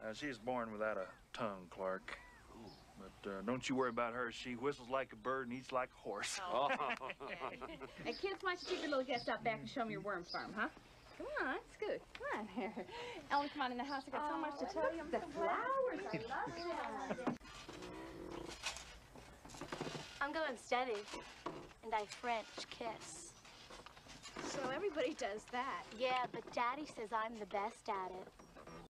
She was born without a tongue, Clark. But don't you worry about her. She whistles like a bird and eats like a horse. Oh. Hey, kids, why don't you take your little guest out back and show me your worm farm, huh? Come on, Scoot. Come on here. Ellen, come on in the house. I got so much to tell you. The flowers, I love them. I'm going steady, and I French kiss. So everybody does that. Yeah, but Daddy says I'm the best at it.